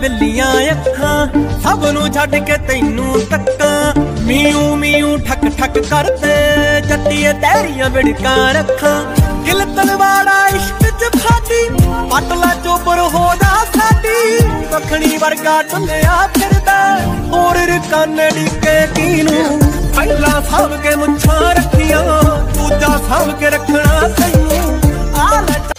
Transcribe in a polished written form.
बिल्लियां अखां सब नूं छड्ड के तैनूं तक्कां मीऊ मीऊ ठक ठक करदे जट्टीए तेरियां विड़कां रखां दिल तलवाड़ा इश्क च फादी पटला चोबर हो जा साडी दखणी वर्गा टुल्लिया फिरदा होर रकाने डिके कीनूं पहला साल के मुच्छां रखियां दूजा साल के रखना तैनूं आ